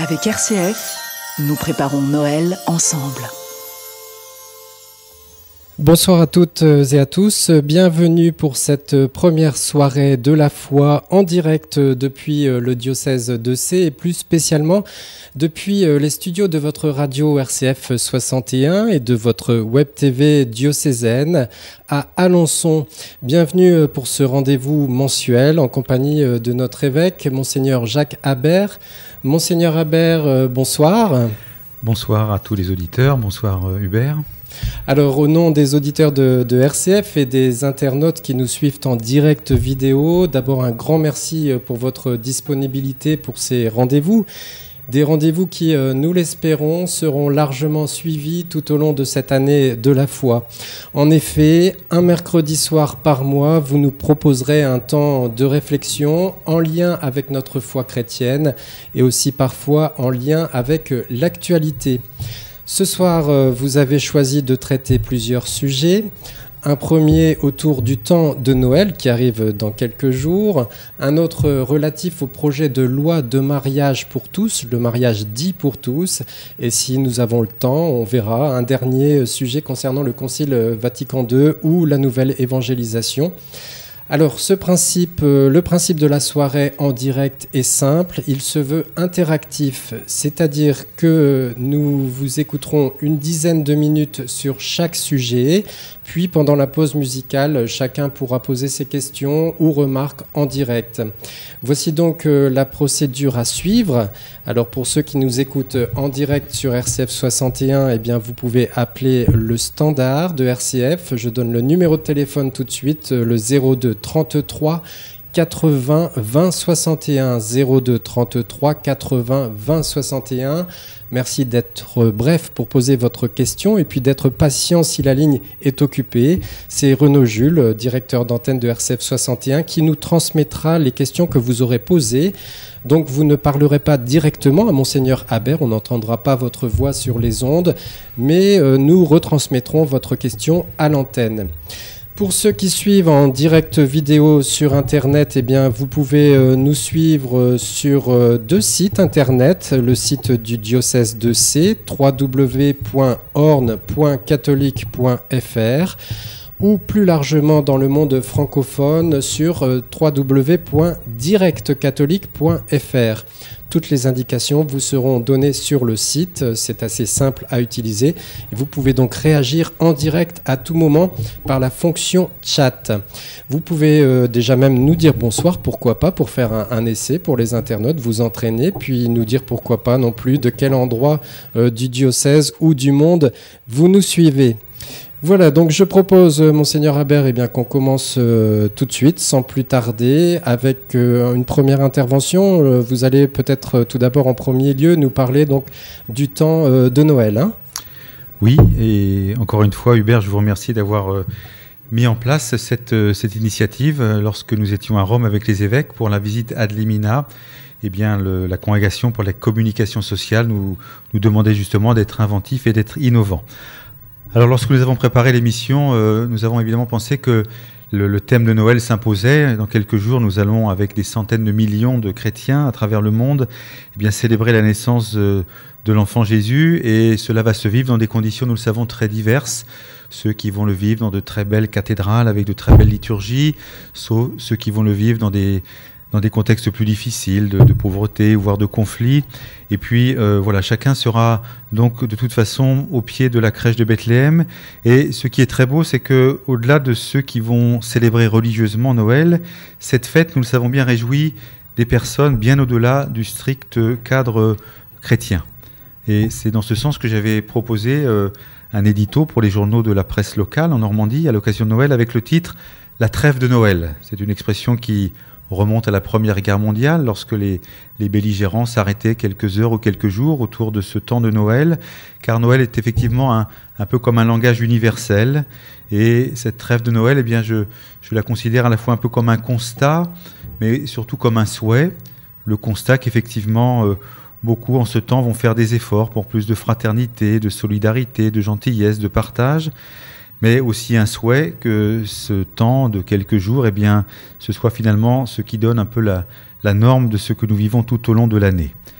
Avec RCF, nous préparons Noël ensemble. Bonsoir à toutes et à tous, bienvenue pour cette première soirée de la foi en direct depuis le diocèse de Sées et plus spécialement depuis les studios de votre radio RCF 61 et de votre web TV diocésaine à Alençon. Bienvenue pour ce rendez-vous mensuel en compagnie de notre évêque, Monseigneur Jacques Habert. Monseigneur Habert, bonsoir. Bonsoir à tous les auditeurs, bonsoir Hubert. Alors, au nom des auditeurs de RCF et des internautes qui nous suivent en direct vidéo, d'abord un grand merci pour votre disponibilité pour ces rendez-vous. Des rendez-vous qui, nous l'espérons, seront largement suivis tout au long de cette année de la foi. En effet, un mercredi soir par mois, vous nous proposerez un temps de réflexion en lien avec notre foi chrétienne et aussi parfois en lien avec l'actualité. Ce soir, vous avez choisi de traiter plusieurs sujets. Un premier autour du temps de Noël qui arrive dans quelques jours. Un autre relatif au projet de loi de mariage pour tous, le mariage dit pour tous. Et si nous avons le temps, on verra un dernier sujet concernant le Concile Vatican II ou la nouvelle évangélisation. Alors, le principe de la soirée en direct est simple, il se veut interactif, c'est-à-dire que nous vous écouterons une dizaine de minutes sur chaque sujet, puis pendant la pause musicale, chacun pourra poser ses questions ou remarques en direct. Voici donc la procédure à suivre. Alors pour ceux qui nous écoutent en direct sur RCF 61, eh bien vous pouvez appeler le standard de RCF. Je donne le numéro de téléphone tout de suite, le 02 33 80 20 61, 02 33 80 20 61. Merci d'être bref pour poser votre question et puis d'être patient si la ligne est occupée. C'est Renaud Jules, directeur d'antenne de RCF 61, qui nous transmettra les questions que vous aurez posées. Donc vous ne parlerez pas directement à Monseigneur Habert, on n'entendra pas votre voix sur les ondes, mais nous retransmettrons votre question à l'antenne. Pour ceux qui suivent en direct vidéo sur Internet, eh bien, vous pouvez nous suivre sur deux sites Internet. Le site du diocèse de Sées, www.orne.catholique.fr ou plus largement dans le monde francophone sur www.directcatholique.fr. Toutes les indications vous seront données sur le site, c'est assez simple à utiliser. Et vous pouvez donc réagir en direct à tout moment par la fonction chat. Vous pouvez déjà même nous dire bonsoir, pourquoi pas, pour faire un essai pour les internautes, vous entraîner, puis nous dire pourquoi pas non plus de quel endroit du diocèse ou du monde vous nous suivez. Voilà, donc je propose, Monseigneur Habert, qu'on commence tout de suite, sans plus tarder, avec une première intervention. Vous allez peut-être tout d'abord en premier lieu nous parler donc du temps de Noël. Hein ? Oui, et encore une fois, Hubert, je vous remercie d'avoir mis en place cette initiative lorsque nous étions à Rome avec les évêques pour la visite Ad Limina. La congrégation pour la communication sociale nous demandait justement d'être inventifs et d'être innovants. Alors lorsque nous avons préparé l'émission, nous avons évidemment pensé que le thème de Noël s'imposait. Dans quelques jours, nous allons, avec des centaines de millions de chrétiens à travers le monde, célébrer la naissance de l'enfant Jésus. Et cela va se vivre dans des conditions, nous le savons, très diverses. Ceux qui vont le vivre dans de très belles cathédrales, avec de très belles liturgies, sauf ceux qui vont le vivre dans des contextes plus difficiles, de pauvreté, voire de conflit. Et puis, chacun sera donc de toute façon au pied de la crèche de Bethléem. Et ce qui est très beau, c'est que, au-delà de ceux qui vont célébrer religieusement Noël, cette fête, nous le savons bien, réjouit des personnes bien au-delà du strict cadre chrétien. Et c'est dans ce sens que j'avais proposé un édito pour les journaux de la presse locale en Normandie, à l'occasion de Noël, avec le titre « La trêve de Noël ». C'est une expression qui remonte à la Première Guerre mondiale, lorsque les belligérants s'arrêtaient quelques heures ou quelques jours autour de ce temps de Noël, car Noël est effectivement un peu comme un langage universel, et cette trêve de Noël, je la considère à la fois un peu comme un constat, mais surtout comme un souhait, le constat qu'effectivement beaucoup en ce temps vont faire des efforts pour plus de fraternité, de solidarité, de gentillesse, de partage, mais aussi un souhait que ce temps de quelques jours, ce soit finalement ce qui donne un peu la norme de ce que nous vivons tout au long de l'année.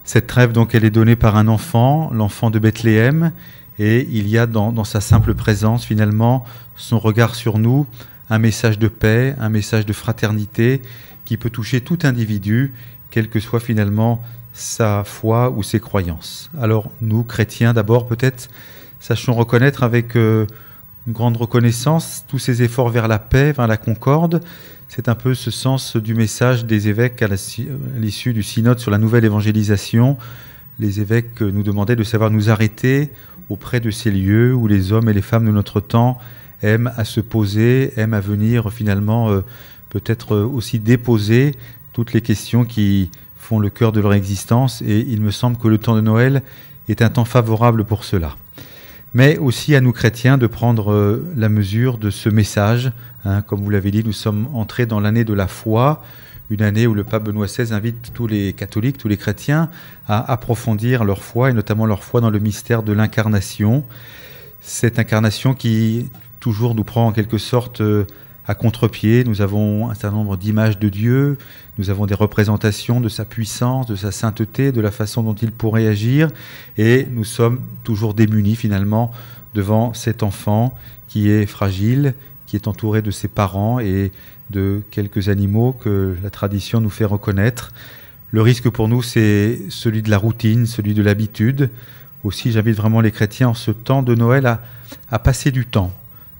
Cette trêve, donc, elle est donnée par un enfant, l'enfant de Bethléem, et il y a dans sa simple présence, finalement, son regard sur nous, un message de paix, un message de fraternité qui peut toucher tout individu, quelle que soit finalement sa foi ou ses croyances. Alors, nous, chrétiens, d'abord, peut-être, sachons reconnaître avec une grande reconnaissance tous ces efforts vers la paix, vers la concorde. C'est un peu ce sens du message des évêques à l'issue du synode sur la nouvelle évangélisation. Les évêques nous demandaient de savoir nous arrêter auprès de ces lieux où les hommes et les femmes de notre temps aiment à se poser, aiment à venir finalement peut-être aussi déposer toutes les questions qui font le cœur de leur existence. Et il me semble que le temps de Noël est un temps favorable pour cela. Mais aussi à nous chrétiens de prendre la mesure de ce message. Comme vous l'avez dit, nous sommes entrés dans l'année de la foi, une année où le pape Benoît XVI invite tous les catholiques, tous les chrétiens à approfondir leur foi, et notamment leur foi dans le mystère de l'incarnation. Cette incarnation qui toujours nous prend en quelque sorte à contre-pied. Nous avons un certain nombre d'images de Dieu, nous avons des représentations de sa puissance, de sa sainteté, de la façon dont il pourrait agir, et nous sommes toujours démunis finalement devant cet enfant qui est fragile, qui est entouré de ses parents et de quelques animaux que la tradition nous fait reconnaître. Le risque pour nous, c'est celui de la routine, celui de l'habitude. Aussi, j'invite vraiment les chrétiens en ce temps de Noël à passer du temps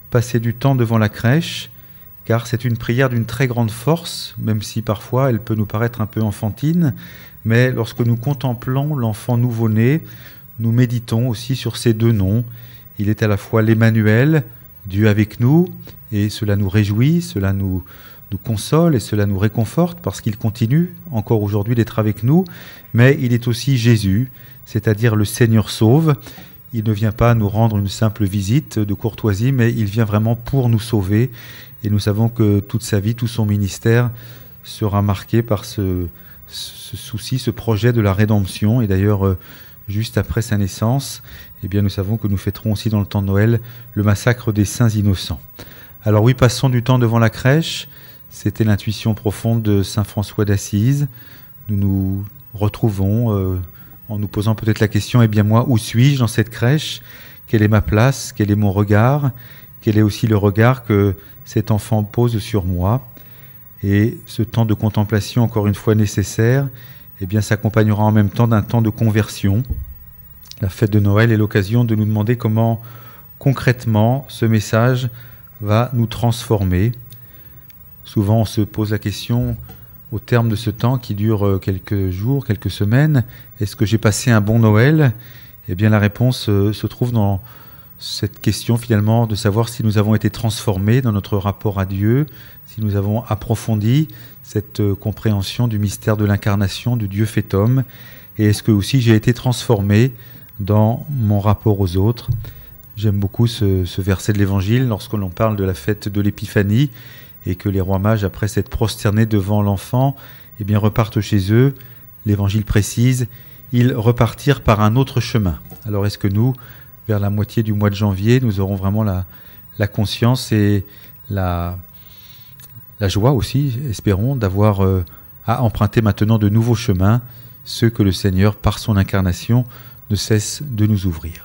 devant la crèche, car c'est une prière d'une très grande force, même si parfois elle peut nous paraître un peu enfantine, mais lorsque nous contemplons l'enfant nouveau-né, nous méditons aussi sur ces deux noms. Il est à la fois l'Emmanuel, Dieu avec nous, et cela nous réjouit, cela nous console et cela nous réconforte parce qu'il continue encore aujourd'hui d'être avec nous, mais il est aussi Jésus, c'est-à-dire le Seigneur sauve. Il ne vient pas nous rendre une simple visite de courtoisie, mais il vient vraiment pour nous sauver. Et nous savons que toute sa vie, tout son ministère sera marqué par ce souci, ce projet de la rédemption. Et d'ailleurs, juste après sa naissance, eh bien, nous savons que nous fêterons aussi dans le temps de Noël le massacre des saints innocents. Alors oui, passons du temps devant la crèche. C'était l'intuition profonde de saint François d'Assise. Nous nous retrouvons en nous posant peut-être la question, eh bien moi, où suis-je dans cette crèche? Quelle est ma place? Quel est mon regard? Quel est aussi le regard que cet enfant pose sur moi? Et ce temps de contemplation, encore une fois nécessaire, eh bien, s'accompagnera en même temps d'un temps de conversion. La fête de Noël est l'occasion de nous demander comment, concrètement, ce message va nous transformer. Souvent, on se pose la question, au terme de ce temps qui dure quelques jours, quelques semaines, est-ce que j'ai passé un bon Noël? Eh bien, la réponse se trouve dans cette question finalement de savoir si nous avons été transformés dans notre rapport à Dieu, si nous avons approfondi cette compréhension du mystère de l'incarnation, du Dieu fait homme, et est-ce que aussi j'ai été transformé dans mon rapport aux autres. J'aime beaucoup ce verset de l'Évangile lorsque l'on parle de la fête de l'Épiphanie et que les rois mages, après s'être prosternés devant l'enfant, eh bien repartent chez eux. L'Évangile précise, ils repartirent par un autre chemin. Alors est-ce que nous, vers la moitié du mois de janvier, nous aurons vraiment la conscience et la joie aussi, espérons, d'avoir à emprunter maintenant de nouveaux chemins, ceux que le Seigneur, par son incarnation, ne cesse de nous ouvrir.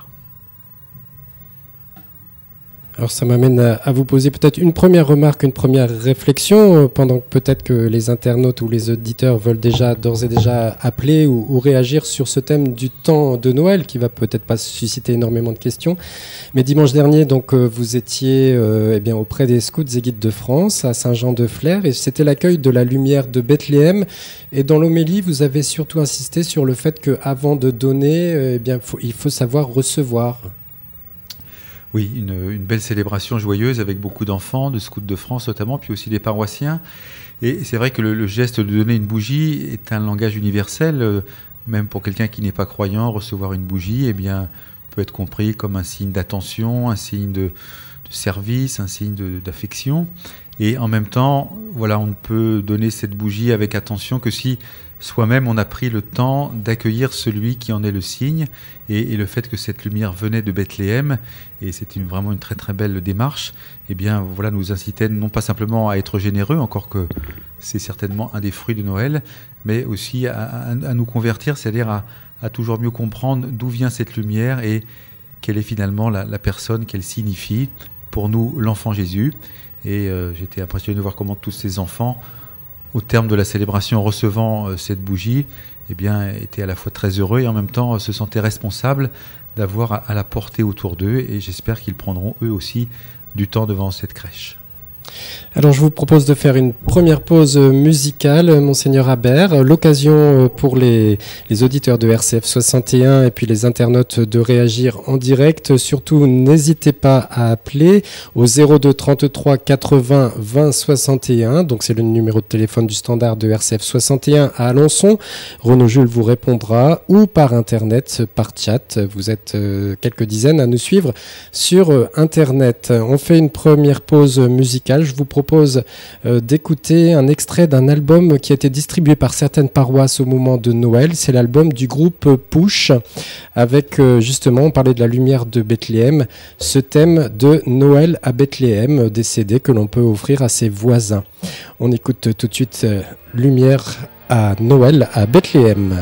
Alors ça m'amène à vous poser peut-être une première remarque, une première réflexion, pendant que peut-être que les internautes ou les auditeurs veulent d'ores et déjà appeler ou réagir sur ce thème du temps de Noël, qui va peut-être pas susciter énormément de questions. Mais dimanche dernier, donc, vous étiez auprès des Scouts et Guides de France, à Saint-Jean-de-Flers, et c'était l'accueil de la lumière de Bethléem. Et dans l'homélie, vous avez surtout insisté sur le fait qu'avant de donner, il faut savoir recevoir. Oui, une belle célébration joyeuse avec beaucoup d'enfants, de Scouts de France notamment, puis aussi des paroissiens. Et c'est vrai que le geste de donner une bougie est un langage universel. Même pour quelqu'un qui n'est pas croyant, recevoir une bougie peut être compris comme un signe d'attention, un signe de service, un signe d'affection. Et en même temps, voilà, on ne peut donner cette bougie avec attention que si soi-même on a pris le temps d'accueillir celui qui en est le signe, et le fait que cette lumière venait de Bethléem, et c'est vraiment une très très belle démarche, eh bien voilà, nous incitait non pas simplement à être généreux, encore que c'est certainement un des fruits de Noël, mais aussi à nous convertir, c'est-à-dire à toujours mieux comprendre d'où vient cette lumière et quelle est finalement la personne qu'elle signifie. Pour nous, l'enfant Jésus. Et j'étais impressionné de voir comment tous ces enfants, au terme de la célébration, en recevant cette bougie, eh bien, étaient à la fois très heureux et en même temps se sentaient responsables d'avoir à la porter autour d'eux. Et j'espère qu'ils prendront eux aussi du temps devant cette crèche. Alors je vous propose de faire une première pause musicale, Monseigneur Habert, l'occasion pour les auditeurs de RCF 61 et puis les internautes de réagir en direct. Surtout n'hésitez pas à appeler au 02 33 80 20 61, donc c'est le numéro de téléphone du standard de RCF 61 à Alençon. Renaud Jules vous répondra, ou par internet, par chat. Vous êtes quelques dizaines à nous suivre sur internet. On fait une première pause musicale. Je vous propose d'écouter un extrait d'un album qui a été distribué par certaines paroisses au moment de Noël. C'est l'album du groupe Push, avec justement, on parlait de la lumière de Bethléem, ce thème de Noël à Bethléem, des CD que l'on peut offrir à ses voisins. On écoute tout de suite Lumière à Noël à Bethléem.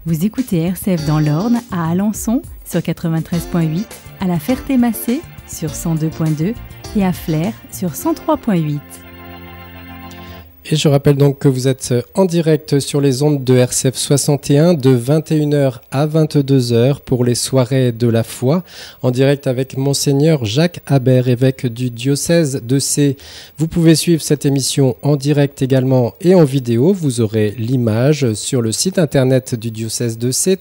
Vous écoutez RCF dans l'Orne, à Alençon, sur 93.8, à La Ferté-Massé, sur 102.2 et à Flers, sur 103.8. Et je rappelle donc que vous êtes en direct sur les ondes de RCF 61 de 21h à 22h pour les soirées de la foi, en direct avec Monseigneur Jacques Habert, évêque du diocèse de Sées. Vous pouvez suivre cette émission en direct également et en vidéo. Vous aurez l'image sur le site internet du diocèse de Sées,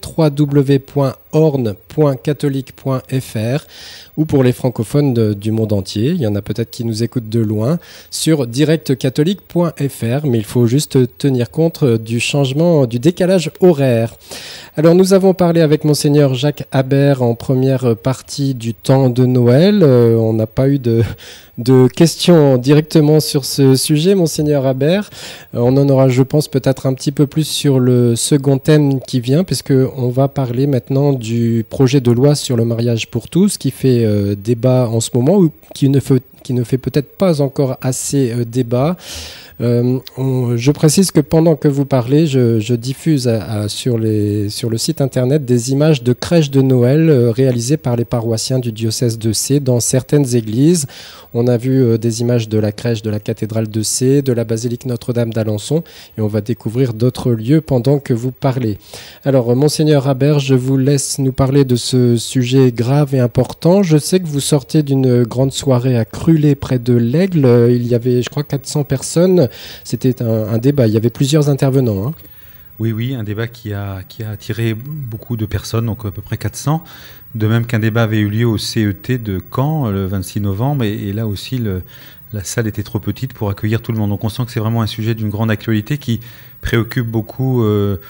www.orne.catholique.fr, ou pour les francophones du monde entier, il y en a peut-être qui nous écoutent de loin, sur directcatholique.fr, mais il faut juste tenir compte du changement, du décalage horaire. Alors nous avons parlé avec Monseigneur Jacques Habert en première partie du temps de Noël. On n'a pas eu de questions directement sur ce sujet, Monseigneur Habert. On en aura, je pense, peut-être un petit peu plus sur le second thème qui vient, puisqu'on va parler maintenant du projet de loi sur le mariage pour tous, qui fait débat en ce moment, ou qui ne fait peut-être pas encore assez débat. Je précise que pendant que vous parlez, je diffuse sur le site internet des images de crèches de Noël réalisées par les paroissiens du diocèse de Sées dans certaines églises. On a vu des images de la crèche de la cathédrale de Sées, de la basilique Notre-Dame d'Alençon, et on va découvrir d'autres lieux pendant que vous parlez. Alors, Monseigneur Habert, je vous laisse nous parler de ce sujet grave et important. Je sais que vous sortez d'une grande soirée à Crulé, près de l'Aigle. Il y avait, je crois, 400 personnes. C'était un débat, il y avait plusieurs intervenants. Oui, un débat qui a attiré beaucoup de personnes, donc à peu près 400. De même qu'un débat avait eu lieu au CET de Caen le 26 novembre, et là aussi la salle était trop petite pour accueillir tout le monde. Donc on sent que c'est vraiment un sujet d'une grande actualité qui préoccupe beaucoup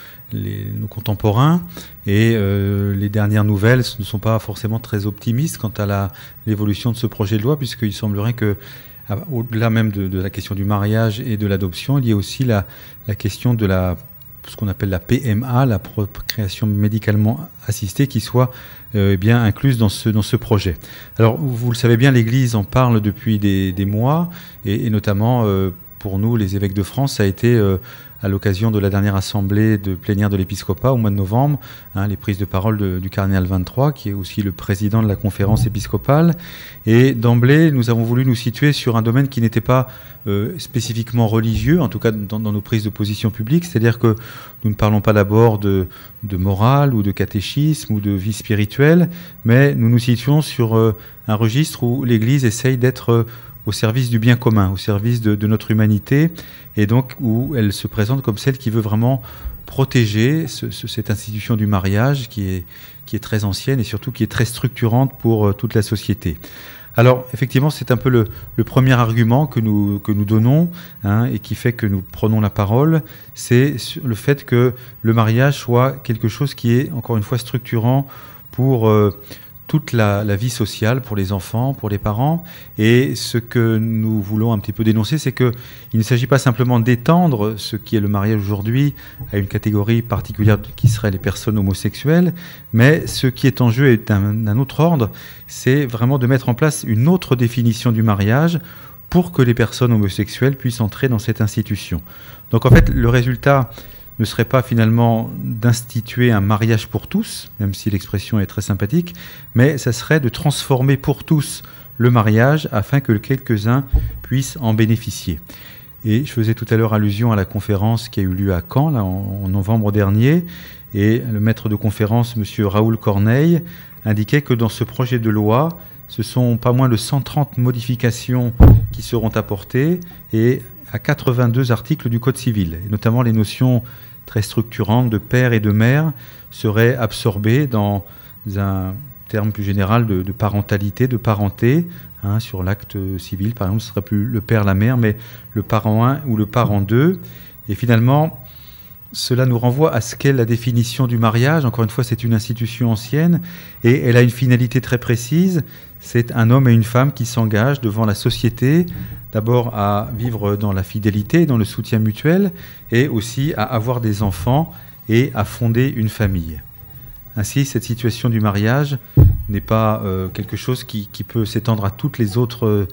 nos contemporains, et les dernières nouvelles ne sont pas forcément très optimistes quant à l'évolution de ce projet de loi, puisqu'il semblerait que au-delà même de la question du mariage et de l'adoption, il y a aussi la question de ce qu'on appelle la PMA, la procréation médicalement assistée, qui soit bien incluse dans ce projet. Alors, vous le savez bien, l'Église en parle depuis des mois, et notamment pour nous, les évêques de France, ça a été à l'occasion de la dernière assemblée de plénière de l'épiscopat au mois de novembre, les prises de parole du cardinal 23, qui est aussi le président de la conférence épiscopale. Et d'emblée, nous avons voulu nous situer sur un domaine qui n'était pas spécifiquement religieux, en tout cas dans nos prises de position publique, c'est-à-dire que nous ne parlons pas d'abord de morale ou de catéchisme ou de vie spirituelle, mais nous nous situons sur un registre où l'Église essaye d'être au service du bien commun, au service de notre humanité, et donc où elle se présente comme celle qui veut vraiment protéger cette institution du mariage qui est très ancienne et surtout qui est très structurante pour toute la société. Alors effectivement, c'est un peu le premier argument que nous donnons, et qui fait que nous prenons la parole, c'est le fait que le mariage soit quelque chose qui est, encore une fois, structurant pour toute la vie sociale, pour les enfants, pour les parents. Et ce que nous voulons un petit peu dénoncer, c'est qu'il ne s'agit pas simplement d'étendre ce qui est le mariage aujourd'hui à une catégorie particulière qui serait les personnes homosexuelles, mais ce qui est en jeu est d'un autre ordre, c'est vraiment de mettre en place une autre définition du mariage pour que les personnes homosexuelles puissent entrer dans cette institution. Donc en fait, le résultat ne serait pas finalement d'instituer un mariage pour tous, même si l'expression est très sympathique, mais ça serait de transformer pour tous le mariage afin que quelques-uns puissent en bénéficier. Et je faisais tout à l'heure allusion à la conférence qui a eu lieu à Caen, là, en novembre dernier, et le maître de conférence, M. Raoul Corneille, indiquait que dans ce projet de loi, ce sont pas moins de 130 modifications qui seront apportées, et à 82 articles du Code civil, et notamment les notions très structurantes de père et de mère seraient absorbées dans un terme plus général de parentalité, de parenté. Sur l'acte civil, par exemple, ce ne serait plus le père, la mère, mais le parent 1 ou le parent 2. Et finalement, cela nous renvoie à ce qu'est la définition du mariage. Encore une fois, c'est une institution ancienne et elle a une finalité très précise. C'est un homme et une femme qui s'engagent devant la société, d'abord à vivre dans la fidélité, dans le soutien mutuel, et aussi à avoir des enfants et à fonder une famille. Ainsi, cette situation du mariage n'est pas quelque chose qui peut s'étendre à toutes les autres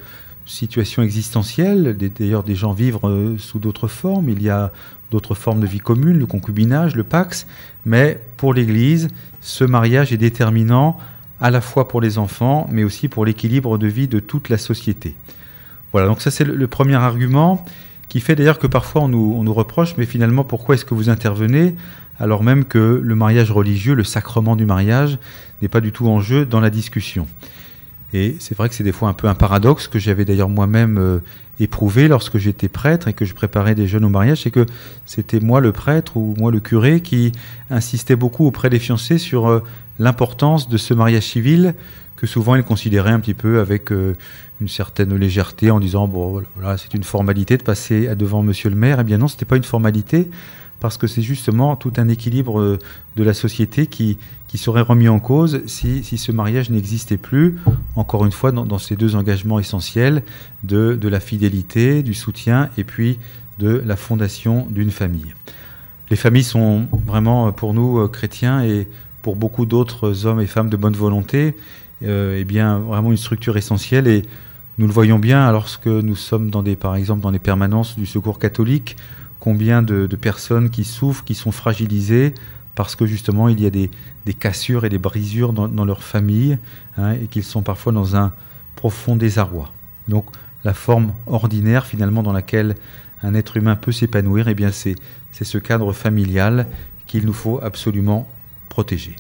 situations existentielles. D'ailleurs, des gens vivent sous d'autres formes. Il y a d'autres formes de vie commune, le concubinage, le pax. Mais pour l'Église, ce mariage est déterminant à la fois pour les enfants, mais aussi pour l'équilibre de vie de toute la société. Voilà, donc ça c'est le premier argument, qui fait d'ailleurs que parfois on nous reproche, mais finalement pourquoi est-ce que vous intervenez alors même que le mariage religieux, le sacrement du mariage, n'est pas du tout en jeu dans la discussion. Et c'est vrai que c'est des fois un peu un paradoxe que j'avais d'ailleurs moi-même éprouvé lorsque j'étais prêtre et que je préparais des jeunes au mariage, c'est que c'était moi le prêtre ou moi le curé qui insistait beaucoup auprès des fiancés sur l'importance de ce mariage civil que souvent ils considéraient un petit peu avec une certaine légèreté en disant bon voilà, c'est une formalité de passer devant monsieur le maire. Eh bien non, c'était pas une formalité, parce que c'est justement tout un équilibre de la société qui serait remis en cause si ce mariage n'existait plus, encore une fois dans ces deux engagements essentiels de la fidélité, du soutien et puis de la fondation d'une famille. Les familles sont vraiment pour nous chrétiens et pour beaucoup d'autres hommes et femmes de bonne volonté, eh bien vraiment une structure essentielle, et nous le voyons bien lorsque nous sommes par exemple dans les permanences du Secours catholique, combien de personnes qui souffrent, qui sont fragilisées parce que justement il y a des cassures et des brisures dans leur famille, et qu'ils sont parfois dans un profond désarroi. Donc la forme ordinaire finalement dans laquelle un être humain peut s'épanouir, eh bien c'est ce cadre familial qu'il nous faut absolument protéger.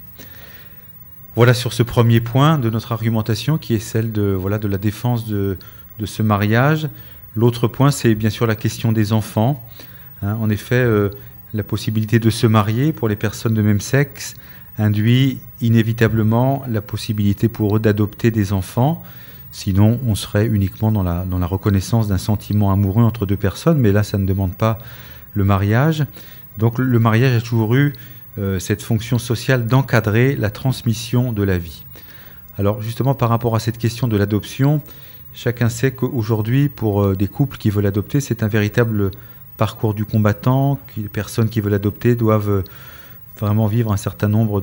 Voilà sur ce premier point de notre argumentation qui est celle de la défense de ce mariage. L'autre point, c'est bien sûr la question des enfants. En effet, la possibilité de se marier pour les personnes de même sexe induit inévitablement la possibilité pour eux d'adopter des enfants. Sinon, on serait uniquement dans la reconnaissance d'un sentiment amoureux entre deux personnes, mais là, ça ne demande pas le mariage. Donc le mariage a toujours eu cette fonction sociale d'encadrer la transmission de la vie. Alors justement, par rapport à cette question de l'adoption, chacun sait qu'aujourd'hui, pour des couples qui veulent adopter, c'est un véritable parcours du combattant. Les personnes qui veulent adopter doivent vraiment vivre un certain nombre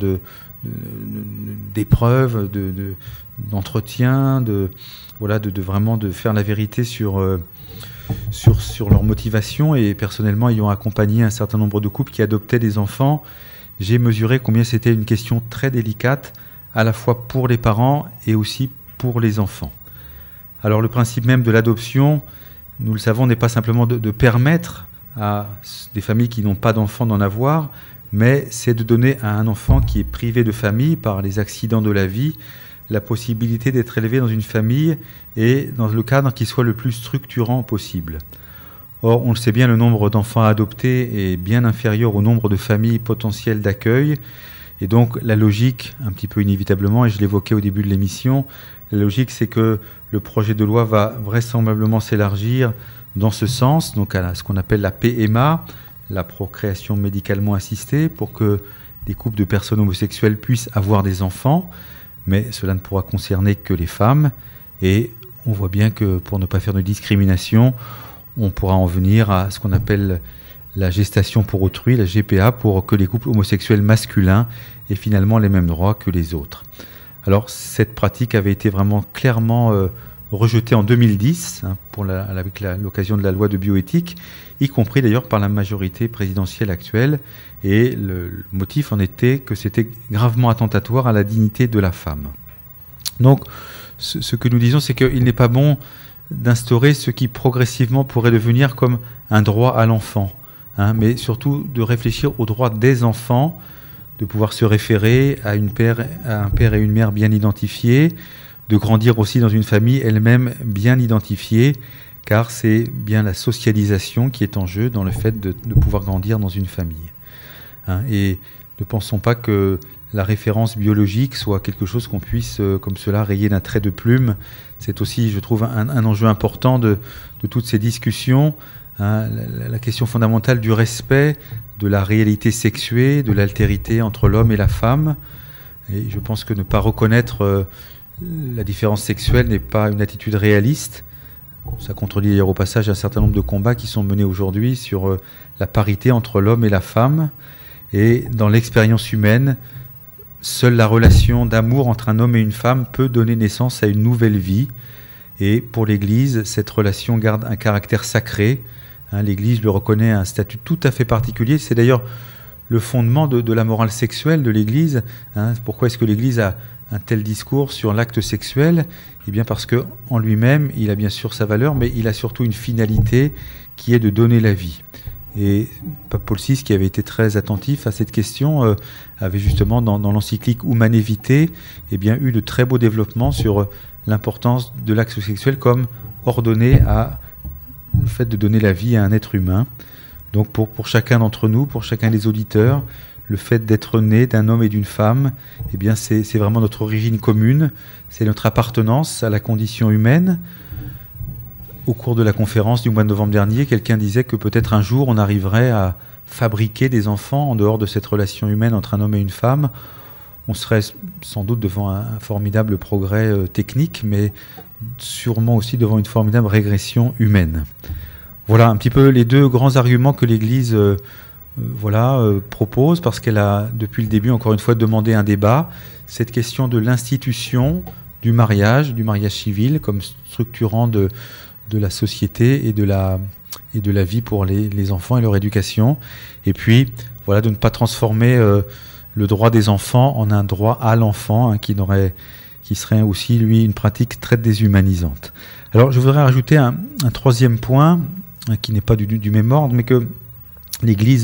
d'épreuves, d'entretiens, vraiment de faire la vérité sur leur motivation. Et personnellement, ayant accompagné un certain nombre de couples qui adoptaient des enfants, j'ai mesuré combien c'était une question très délicate, à la fois pour les parents et aussi pour les enfants. Alors le principe même de l'adoption, nous le savons, n'est pas simplement de permettre à des familles qui n'ont pas d'enfants d'en avoir, mais c'est de donner à un enfant qui est privé de famille par les accidents de la vie la possibilité d'être élevé dans une famille et dans le cadre qui soit le plus structurant possible. Or, on le sait bien, le nombre d'enfants adoptés est bien inférieur au nombre de familles potentielles d'accueil. Et donc, la logique, un petit peu inévitablement, et je l'évoquais au début de l'émission, la logique, c'est que le projet de loi va vraisemblablement s'élargir dans ce sens, donc à ce qu'on appelle la PMA, la procréation médicalement assistée, pour que des couples de personnes homosexuelles puissent avoir des enfants, mais cela ne pourra concerner que les femmes. Et on voit bien que pour ne pas faire de discrimination, on pourra en venir à ce qu'on appelle la gestation pour autrui, la GPA, pour que les couples homosexuels masculins aient finalement les mêmes droits que les autres. Alors cette pratique avait été vraiment clairement rejetée en 2010 avec l'occasion de la loi de bioéthique, y compris d'ailleurs par la majorité présidentielle actuelle, et le motif en était que c'était gravement attentatoire à la dignité de la femme. Donc ce que nous disons, c'est qu'il n'est pas bon d'instaurer ce qui progressivement pourrait devenir comme un droit à l'enfant, mais surtout de réfléchir aux droits des enfants, de pouvoir se référer à un père et une mère bien identifiés, de grandir aussi dans une famille elle-même bien identifiée, car c'est bien la socialisation qui est en jeu dans le fait de pouvoir grandir dans une famille. Et ne pensons pas que la référence biologique soit quelque chose qu'on puisse, comme cela, rayer d'un trait de plume. C'est aussi, je trouve, un enjeu important de toutes ces discussions. La question fondamentale du respect de la réalité sexuée, de l'altérité entre l'homme et la femme. Et je pense que ne pas reconnaître la différence sexuelle n'est pas une attitude réaliste. Ça contredit d'ailleurs au passage un certain nombre de combats qui sont menés aujourd'hui sur la parité entre l'homme et la femme. Et dans l'expérience humaine, seule la relation d'amour entre un homme et une femme peut donner naissance à une nouvelle vie. Et pour l'Église, cette relation garde un caractère sacré. L'Église lui reconnaît un statut tout à fait particulier. C'est d'ailleurs le fondement de la morale sexuelle de l'Église. Pourquoi est-ce que l'Église a un tel discours sur l'acte sexuel? Eh bien parce qu'en lui-même, il a bien sûr sa valeur, mais il a surtout une finalité qui est de donner la vie. Et Pape Paul VI, qui avait été très attentif à cette question, avait justement dans l'encyclique Humanae Vitae, eh bien, eu de très beaux développements sur l'importance de l'acte sexuel comme ordonné à le fait de donner la vie à un être humain. Donc pour chacun d'entre nous, pour chacun des auditeurs, le fait d'être né d'un homme et d'une femme, eh bien c'est vraiment notre origine commune, c'est notre appartenance à la condition humaine. Au cours de la conférence du mois de novembre dernier, quelqu'un disait que peut-être un jour on arriverait à fabriquer des enfants en dehors de cette relation humaine entre un homme et une femme. On serait sans doute devant un formidable progrès technique, mais sûrement aussi devant une formidable régression humaine. Voilà un petit peu les deux grands arguments que l'Église propose, parce qu'elle a depuis le début encore une fois demandé un débat. Cette question de l'institution du mariage civil comme structurant de la société et de la vie pour les enfants et leur éducation. Et puis voilà, de ne pas transformer le droit des enfants en un droit à l'enfant, qui serait aussi, lui, une pratique très déshumanisante. Alors, je voudrais rajouter un troisième point, qui n'est pas du même ordre, mais que l'Église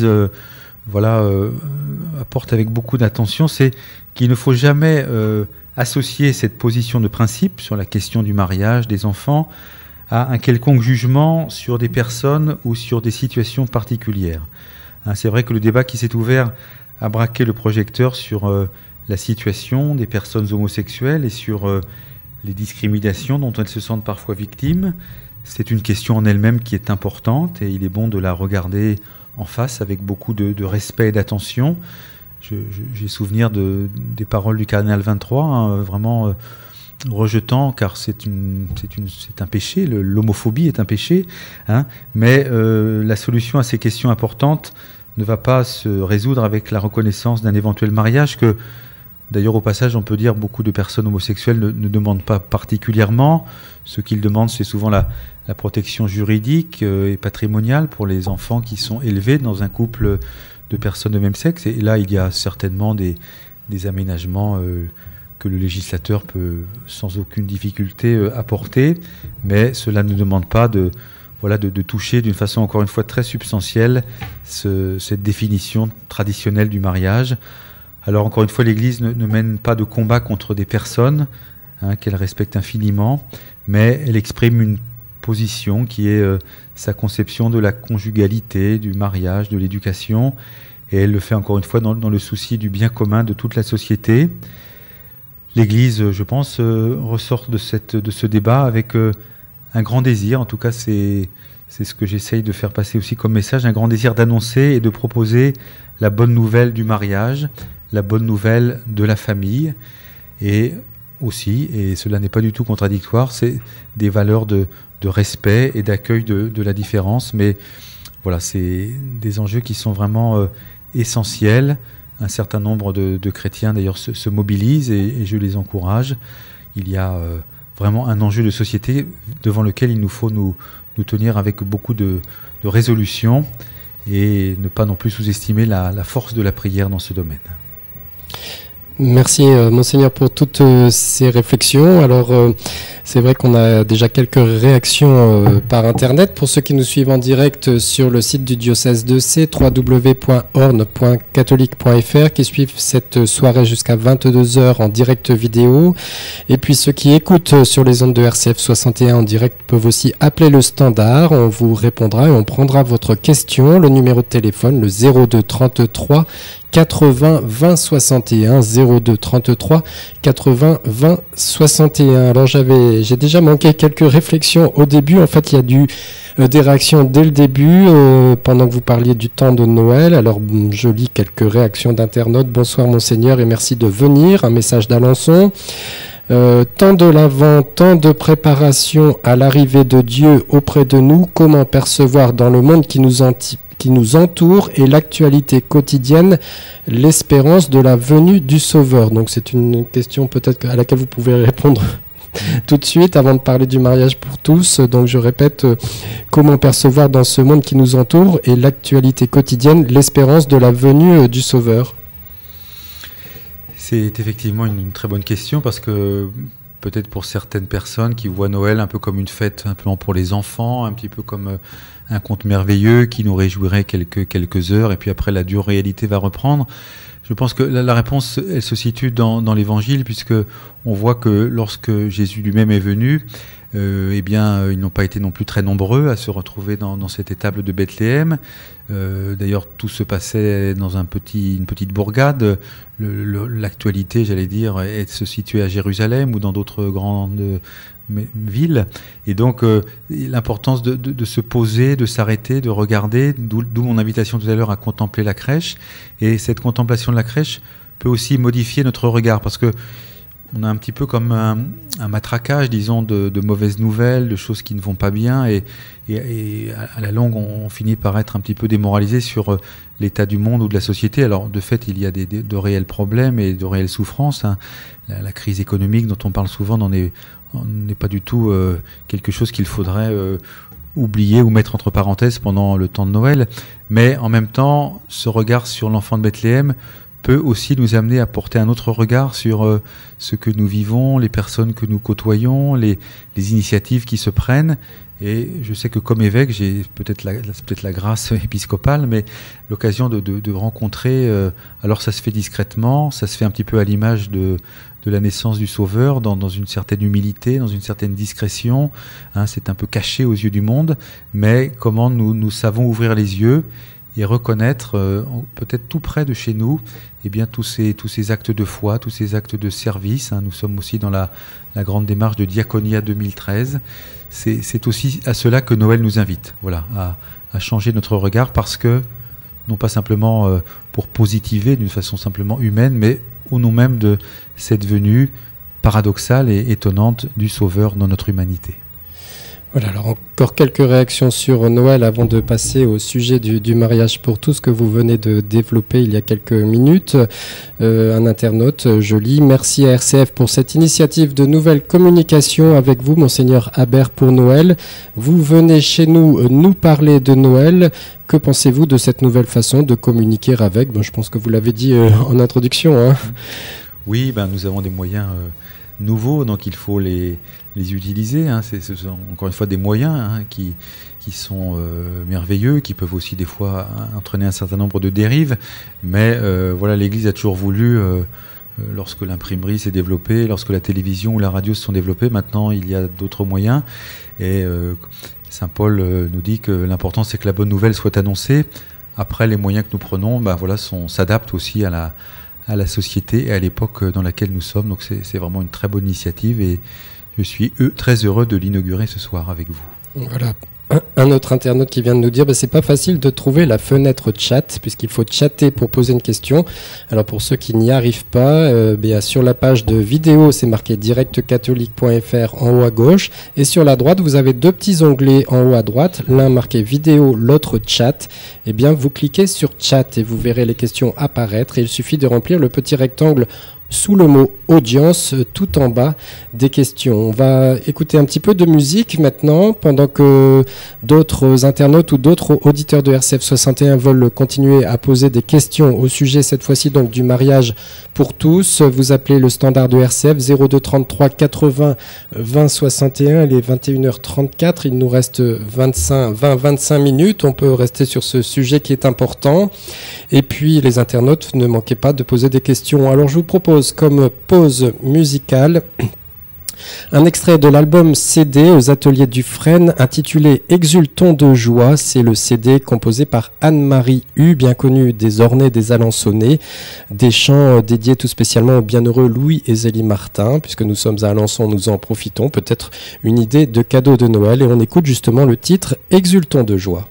apporte avec beaucoup d'attention, c'est qu'il ne faut jamais associer cette position de principe sur la question du mariage des enfants à un quelconque jugement sur des personnes ou sur des situations particulières. C'est vrai que le débat qui s'est ouvert a braqué le projecteur sur la situation des personnes homosexuelles et sur les discriminations dont elles se sentent parfois victimes. C'est une question en elle-même qui est importante et il est bon de la regarder en face avec beaucoup de respect et d'attention. J'ai souvenir des paroles du cardinal 23, vraiment rejetant, car c'est un péché, l'homophobie est un péché, mais la solution à ces questions importantes ne va pas se résoudre avec la reconnaissance d'un éventuel mariage que, d'ailleurs, au passage, on peut dire beaucoup de personnes homosexuelles ne demandent pas particulièrement. Ce qu'ils demandent, c'est souvent la protection juridique et patrimoniale pour les enfants qui sont élevés dans un couple de personnes de même sexe. Et là, il y a certainement des aménagements que le législateur peut sans aucune difficulté apporter, mais cela ne demande pas de toucher d'une façon encore une fois très substantielle cette définition traditionnelle du mariage. Alors encore une fois, l'Église ne mène pas de combat contre des personnes qu'elle respecte infiniment, mais elle exprime une position qui est sa conception de la conjugalité, du mariage, de l'éducation, et elle le fait encore une fois dans le souci du bien commun de toute la société. L'Église, je pense, ressort de ce débat avec un grand désir, en tout cas c'est ce que j'essaye de faire passer aussi comme message, un grand désir d'annoncer et de proposer la bonne nouvelle du mariage, la bonne nouvelle de la famille, et aussi, et cela n'est pas du tout contradictoire, c'est des valeurs de respect et d'accueil de la différence, mais voilà, c'est des enjeux qui sont vraiment essentiels. Un certain nombre de chrétiens d'ailleurs se mobilisent et je les encourage. Il y a vraiment un enjeu de société devant lequel il nous faut nous tenir avec beaucoup de résolution et ne pas non plus sous-estimer la force de la prière dans ce domaine. Merci Monseigneur pour toutes ces réflexions. Alors c'est vrai qu'on a déjà quelques réactions par internet. Pour ceux qui nous suivent en direct sur le site du diocèse de C, www.orne.catholique.fr, qui suivent cette soirée jusqu'à 22h en direct vidéo. Et puis ceux qui écoutent sur les ondes de RCF 61 en direct peuvent aussi appeler le standard. On vous répondra et on prendra votre question. Le numéro de téléphone, le 02 33 80 20 61, 02 33 80 20 61. Alors j'ai déjà manqué quelques réflexions au début. En fait, il y a des réactions dès le début pendant que vous parliez du temps de Noël. Alors je lis quelques réactions d'internautes. Bonsoir Monseigneur et merci de venir. Un message d'Alençon. Tant de l'avant, tant de préparation à l'arrivée de Dieu auprès de nous. Comment percevoir dans le monde qui nous entoure et l'actualité quotidienne l'espérance de la venue du Sauveur? Donc c'est une question peut-être à laquelle vous pouvez répondre tout de suite, avant de parler du mariage pour tous. Donc je répète, comment percevoir dans ce monde qui nous entoure et l'actualité quotidienne l'espérance de la venue du Sauveur? C'est effectivement une très bonne question parce que peut-être pour certaines personnes qui voient Noël un peu comme une fête simplement pour les enfants, un petit peu comme un conte merveilleux qui nous réjouirait quelques heures et puis après la dure réalité va reprendre. Je pense que la réponse, elle se situe dans l'Évangile puisque on voit que lorsque Jésus lui-même est venu, eh bien, ils n'ont pas été non plus très nombreux à se retrouver dans cette étable de Bethléem. D'ailleurs, tout se passait dans une petite bourgade. L'actualité, j'allais dire, est de se situer à Jérusalem ou dans d'autres grandes villes. Et donc, l'importance de se poser, de s'arrêter, de regarder, d'où mon invitation tout à l'heure à contempler la crèche. Et cette contemplation de la crèche peut aussi modifier notre regard parce que on a un petit peu comme un matraquage, disons, de mauvaises nouvelles, de choses qui ne vont pas bien, et à la longue, on finit par être un petit peu démoralisé sur l'état du monde ou de la société. Alors, de fait, il y a de réels problèmes et de réelles souffrances. Hein. La crise économique dont on parle souvent n'est pas du tout quelque chose qu'il faudrait oublier ou mettre entre parenthèses pendant le temps de Noël. Mais en même temps, ce regard sur l'enfant de Bethléem peut aussi nous amener à porter un autre regard sur ce que nous vivons, les personnes que nous côtoyons, les initiatives qui se prennent. Et je sais que comme évêque, j'ai peut-être la grâce épiscopale, mais l'occasion de rencontrer, alors ça se fait discrètement, ça se fait un petit peu à l'image de la naissance du Sauveur, dans une certaine humilité, dans une certaine discrétion. Hein, c'est un peu caché aux yeux du monde, mais comment nous savons ouvrir les yeux et reconnaître, peut-être tout près de chez nous, eh bien, tous ces actes de foi, tous ces actes de service. Hein. Nous sommes aussi dans la grande démarche de Diaconia 2013. C'est aussi à cela que Noël nous invite, voilà, à changer notre regard parce que, non pas simplement pour positiver d'une façon simplement humaine, mais au nom même de cette venue paradoxale et étonnante du Sauveur dans notre humanité. Voilà, alors encore quelques réactions sur Noël avant de passer au sujet du mariage pour tous que vous venez de développer il y a quelques minutes. Un internaute, je lis: merci à RCF pour cette initiative de nouvelle communication avec vous, Monseigneur Habert, pour Noël. Vous venez chez nous parler de Noël. Que pensez-vous de cette nouvelle façon de communiquer avec? Je pense que vous l'avez dit en introduction. Hein. Oui, nous avons des moyens nouveaux, donc il faut les utiliser. Hein. Ce sont encore une fois des moyens qui sont merveilleux, qui peuvent aussi des fois entraîner un certain nombre de dérives. Mais voilà, l'Église a toujours voulu, lorsque l'imprimerie s'est développée, lorsque la télévision ou la radio se sont développées, maintenant il y a d'autres moyens. Et Saint Paul nous dit que l'important c'est que la bonne nouvelle soit annoncée. Après, les moyens que nous prenons s'adaptent aussi à la société et à l'époque dans laquelle nous sommes. Donc c'est vraiment une très bonne initiative et je suis très heureux de l'inaugurer ce soir avec vous. Voilà. Un autre internaute qui vient de nous dire c'est pas facile de trouver la fenêtre chat puisqu'il faut chatter pour poser une question. Alors pour ceux qui n'y arrivent pas, sur la page de vidéo c'est marqué directcatholique.fr en haut à gauche et sur la droite vous avez deux petits onglets en haut à droite, l'un marqué vidéo, l'autre chat. Vous cliquez sur chat et vous verrez les questions apparaître et il suffit de remplir le petit rectangle sous le mot audience, tout en bas des questions. On va écouter un petit peu de musique maintenant, pendant que d'autres internautes ou d'autres auditeurs de RCF 61 veulent continuer à poser des questions au sujet, cette fois-ci donc du mariage pour tous. Vous appelez le standard de RCF 02 33 80 20 61, il est 21h34, il nous reste 20-25 minutes, on peut rester sur ce sujet qui est important. Et puis les internautes, ne manquez pas de poser des questions. Alors je vous propose comme pause musicale un extrait de l'album CD aux ateliers Dufresne intitulé Exultons de joie. C'est le CD composé par Anne-Marie Hu, bien connue des Ornais des Alençonnais, des chants dédiés tout spécialement au bienheureux Louis et Zélie Martin. Puisque nous sommes à Alençon, nous en profitons, peut-être une idée de cadeau de Noël, et on écoute justement le titre Exultons de joie.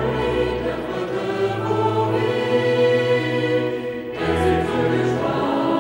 Exultons de joie.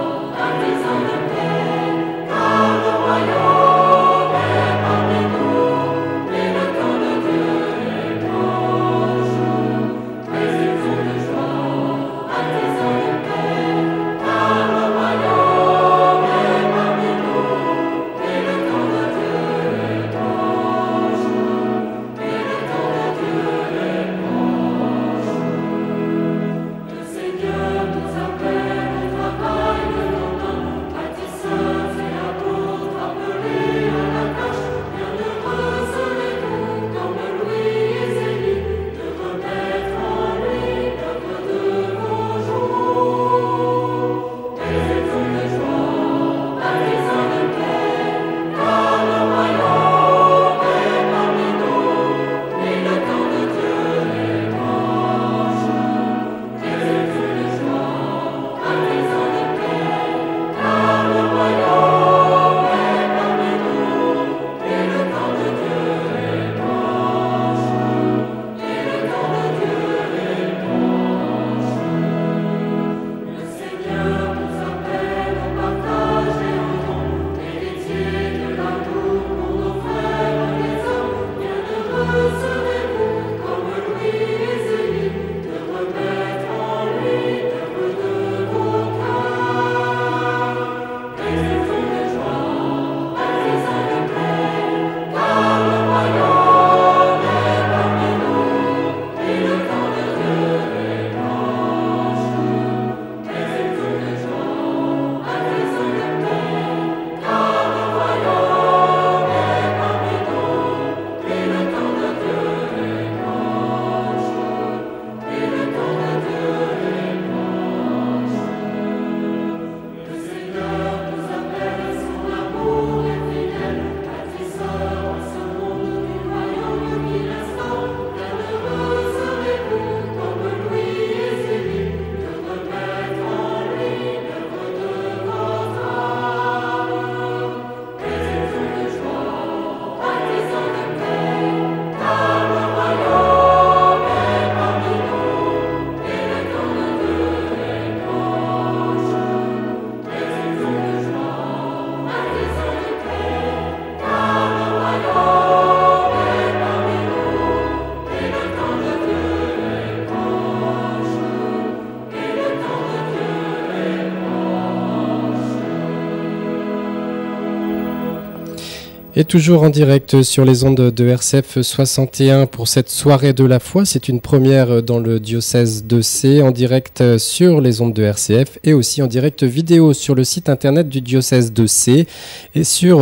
Et toujours en direct sur les ondes de RCF 61 pour cette soirée de la foi. C'est une première dans le diocèse de C, en direct sur les ondes de RCF et aussi en direct vidéo sur le site internet du diocèse de C et sur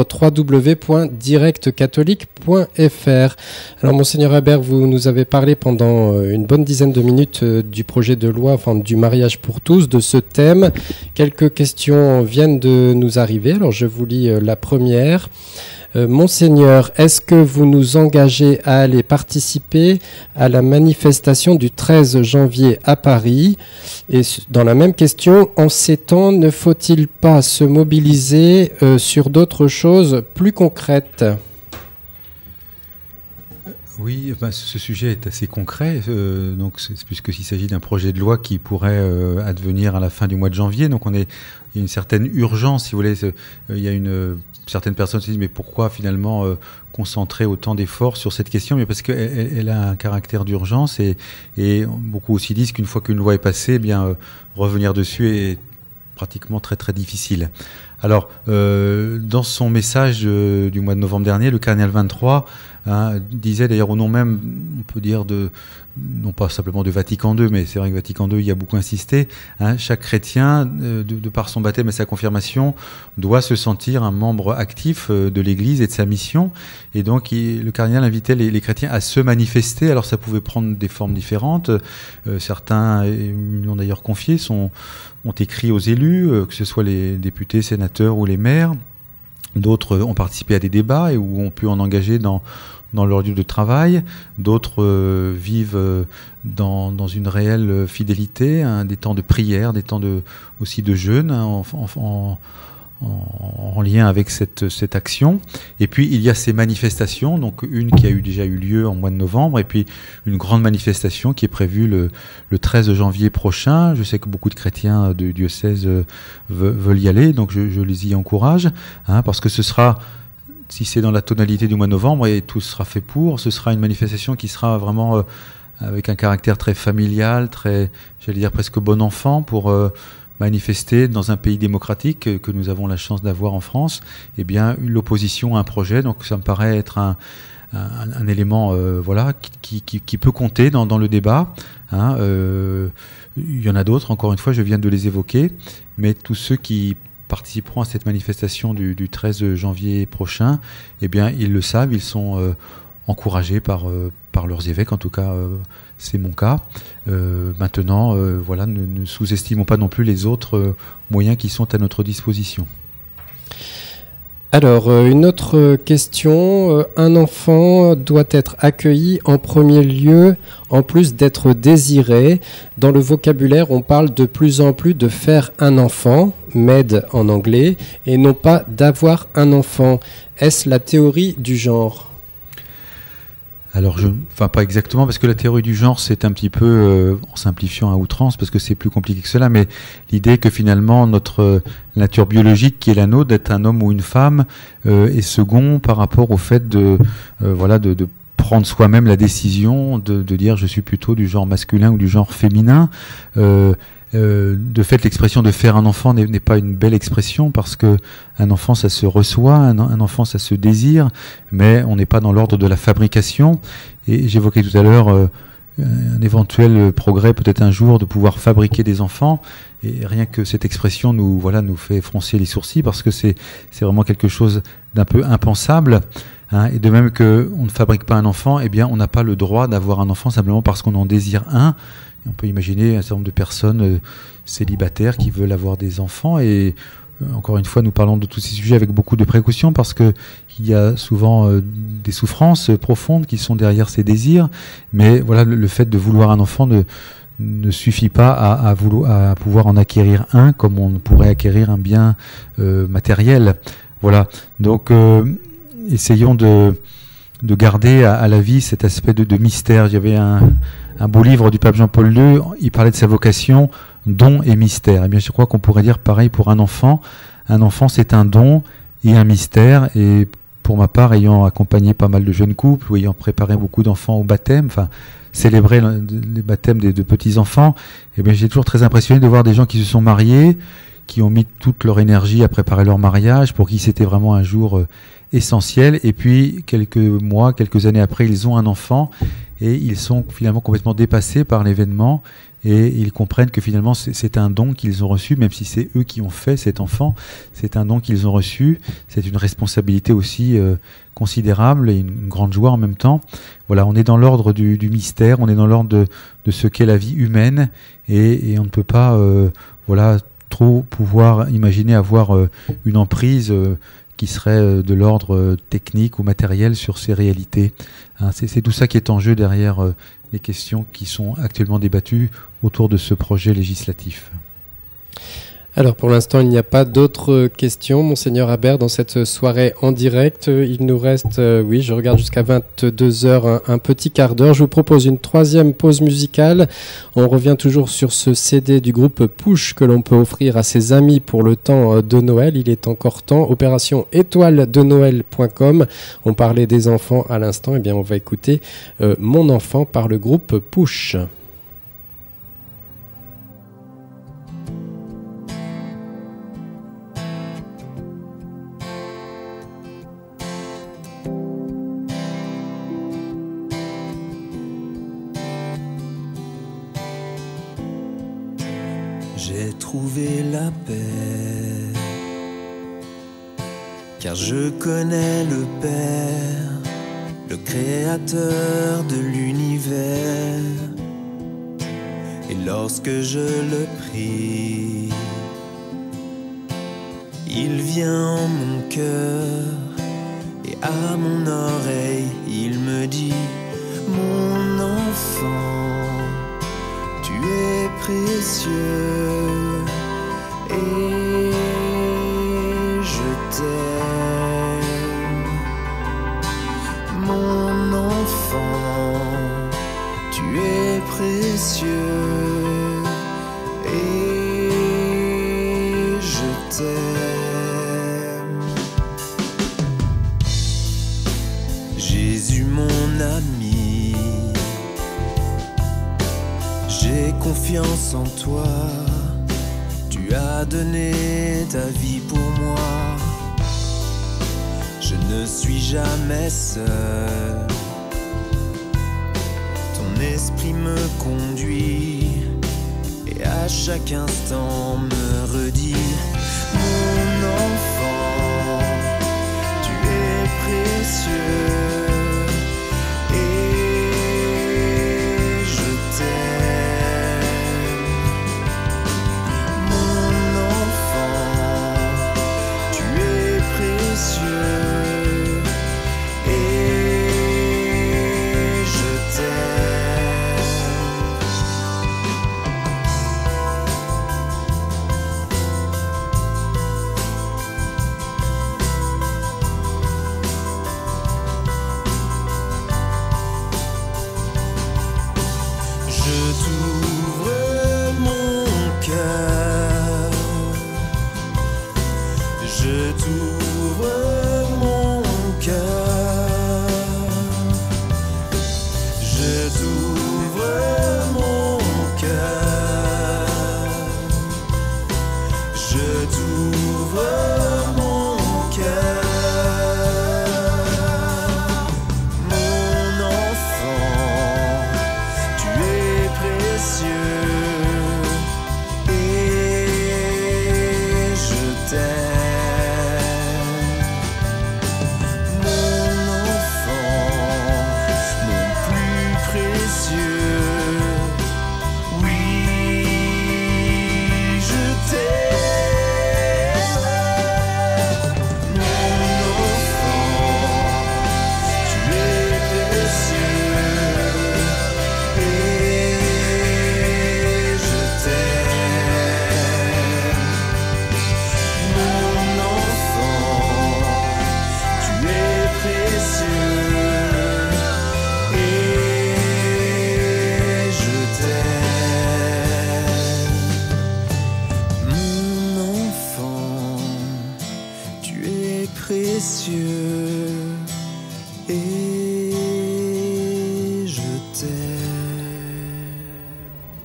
www.directcatholique.fr. Alors Monseigneur Habert, vous nous avez parlé pendant une bonne dizaine de minutes du projet de loi, enfin du mariage pour tous, de ce thème. Quelques questions viennent de nous arriver. Alors je vous lis la première. Monseigneur, est-ce que vous nous engagez à aller participer à la manifestation du 13 janvier à Paris? Et dans la même question, en ces temps, ne faut-il pas se mobiliser sur d'autres choses plus concrètes? Oui, ce sujet est assez concret, puisque s'il s'agit d'un projet de loi qui pourrait advenir à la fin du mois de janvier, donc il y a une certaine urgence, si vous voulez. Il y a certaines personnes se disent mais pourquoi finalement concentrer autant d'efforts sur cette question? Mais parce qu'elle a un caractère d'urgence et beaucoup aussi disent qu'une fois qu'une loi est passée, eh bien revenir dessus est pratiquement très très difficile. Alors, dans son message du mois de novembre dernier, le cardinal 23 disait d'ailleurs au nom même, on peut dire non pas simplement de Vatican II, mais c'est vrai que Vatican II y a beaucoup insisté, chaque chrétien, de par son baptême et sa confirmation, doit se sentir un membre actif de l'Église et de sa mission. Et donc le cardinal invitait les chrétiens à se manifester. Alors ça pouvait prendre des formes différentes. Certains l'ont d'ailleurs confié, ont écrit aux élus, que ce soit les députés, sénateurs ou les maires. D'autres ont participé à des débats et où ont pu en engager dans leur lieu de travail. D'autres vivent dans une réelle fidélité, des temps de prière, des temps aussi de jeûne en lien avec cette action. Et puis il y a ces manifestations, donc une qui a déjà eu lieu en mois de novembre, et puis une grande manifestation qui est prévue le 13 janvier prochain. Je sais que beaucoup de chrétiens du diocèse veulent y aller, donc je les y encourage, parce que ce sera, si c'est dans la tonalité du mois de novembre et tout sera fait pour, ce sera une manifestation qui sera vraiment avec un caractère très familial, très, j'allais dire presque bon enfant, pour manifester dans un pays démocratique que nous avons la chance d'avoir en France, eh bien l'opposition à un projet. Donc ça me paraît être un élément qui peut compter dans le débat. Il y en a d'autres, encore une fois, je viens de les évoquer, mais tous ceux qui participeront à cette manifestation du 13 janvier prochain, eh bien ils le savent, ils sont encouragés par leurs évêques, en tout cas c'est mon cas. Maintenant, ne sous-estimons pas non plus les autres moyens qui sont à notre disposition. Alors, une autre question. Un enfant doit être accueilli en premier lieu, en plus d'être désiré. Dans le vocabulaire, on parle de plus en plus de faire un enfant, made en anglais, et non pas d'avoir un enfant. Est-ce la théorie du genre ? Alors, pas exactement, parce que la théorie du genre, c'est un petit peu, en simplifiant à outrance, parce que c'est plus compliqué que cela, mais l'idée que finalement, notre nature biologique, qui est la nôtre, d'être un homme ou une femme, est second par rapport au fait de prendre soi-même la décision de dire je suis plutôt du genre masculin ou du genre féminin. De fait, l'expression de faire un enfant n'est pas une belle expression, parce que un enfant ça se reçoit, un enfant ça se désire, mais on n'est pas dans l'ordre de la fabrication. Et j'évoquais tout à l'heure un éventuel progrès peut-être un jour de pouvoir fabriquer des enfants, et rien que cette expression nous fait froncer les sourcils, parce que c'est vraiment quelque chose d'un peu impensable. Et de même qu'on ne fabrique pas un enfant, eh bien on n'a pas le droit d'avoir un enfant simplement parce qu'on en désire un. On peut imaginer un certain nombre de personnes célibataires qui veulent avoir des enfants, et encore une fois nous parlons de tous ces sujets avec beaucoup de précaution, parce qu'il y a souvent des souffrances profondes qui sont derrière ces désirs, mais voilà, le fait de vouloir un enfant ne suffit pas à pouvoir en acquérir un comme on pourrait acquérir un bien matériel. Voilà, donc essayons de garder à la vie cet aspect de mystère. Il y avait un beau livre du pape Jean-Paul II, il parlait de sa vocation, don et mystère. Eh bien, je crois qu'on pourrait dire pareil pour un enfant. Un enfant, c'est un don et un mystère. Et pour ma part, ayant accompagné pas mal de jeunes couples, ou ayant préparé beaucoup d'enfants au baptême, enfin, célébrer les baptêmes de petits-enfants, eh bien, j'ai toujours très impressionné de voir des gens qui se sont mariés, qui ont mis toute leur énergie à préparer leur mariage, pour qui c'était vraiment un jour essentiel. Et puis, quelques années après, ils ont un enfant et ils sont finalement complètement dépassés par l'événement. Et ils comprennent que finalement c'est un don qu'ils ont reçu, même si c'est eux qui ont fait cet enfant, c'est un don qu'ils ont reçu, c'est une responsabilité aussi considérable et une grande joie en même temps. Voilà, on est dans l'ordre du mystère, on est dans l'ordre de ce qu'est la vie humaine, et on ne peut pas trop pouvoir imaginer avoir une emprise qui serait de l'ordre technique ou matériel sur ces réalités. Hein, c'est tout ça qui est en jeu derrière les questions qui sont actuellement débattues autour de ce projet législatif. Alors pour l'instant, il n'y a pas d'autres questions, Monseigneur Habert, dans cette soirée en direct. Il nous reste, je regarde jusqu'à 22h, un petit quart d'heure. Je vous propose une troisième pause musicale. On revient toujours sur ce CD du groupe Push que l'on peut offrir à ses amis pour le temps de Noël. Il est encore temps. Opération étoiledenoël.com. On parlait des enfants à l'instant. Eh bien, on va écouter Mon enfant par le groupe Push. J'ai trouvé la paix, car je connais le Père, le Créateur de l'univers. Et lorsque je le prie, il vient en mon cœur, et à mon oreille il me dit: mon enfant, tu es précieux et je t'aime. Mon enfant, tu es précieux et je t'aime. Jésus mon ami, j'ai confiance en toi, tu as donné ta vie pour moi. Je ne suis jamais seul, ton esprit me conduit et à chaque instant me redit: mon enfant, tu es précieux.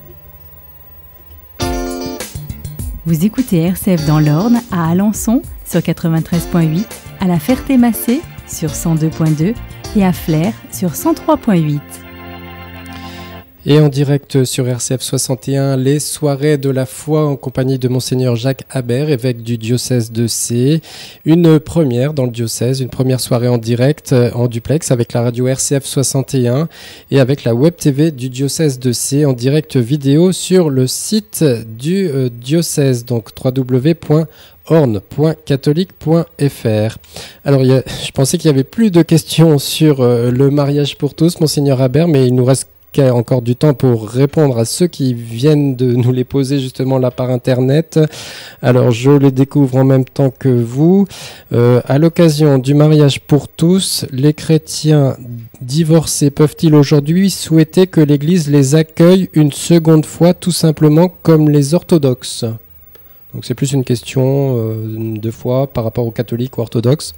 Vous écoutez RCF dans l'Orne à Alençon sur 93.8, à la Ferté-Massé sur 102.2 et à Flers sur 103.8. Et en direct sur RCF 61, les soirées de la foi en compagnie de Monseigneur Jacques Habert, évêque du diocèse de Sées. Une première dans le diocèse, une première soirée en direct, en duplex, avec la radio RCF 61 et avec la web TV du diocèse de Sées en direct vidéo sur le site du diocèse, donc www.orne.catholique.fr. Alors, je pensais qu'il y avait plus de questions sur le mariage pour tous, Monseigneur Habert, mais il nous reste encore du temps pour répondre à ceux qui viennent de nous les poser justement là par internet. Alors je les découvre en même temps que vous. À l'occasion du mariage pour tous, les chrétiens divorcés peuvent-ils aujourd'hui souhaiter que l'Église les accueille une seconde fois tout simplement comme les orthodoxes? Donc c'est plus une question de foi par rapport aux catholiques ou orthodoxes.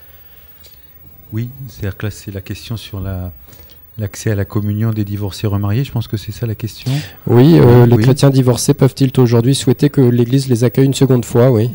Oui, c'est-à-dire que là c'est la question sur l'accès à la communion des divorcés remariés, je pense que c'est ça la question. Oui, les chrétiens divorcés peuvent-ils aujourd'hui souhaiter que l'Église les accueille une seconde fois, oui.